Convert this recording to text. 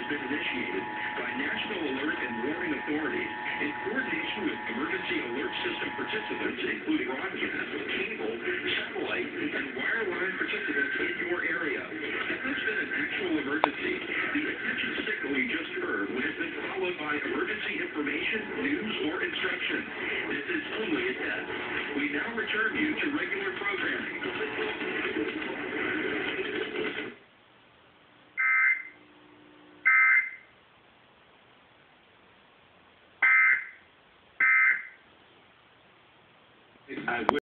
been initiated by National Alert and Warning Authorities in coordination with emergency alert system participants, including broadcast, cable, satellite, and wireline participants in your area. If there's been an actual emergency, the attention signal you just heard would have been followed by emergency information, news, or instruction. This is only a test. We now return you to regular programming.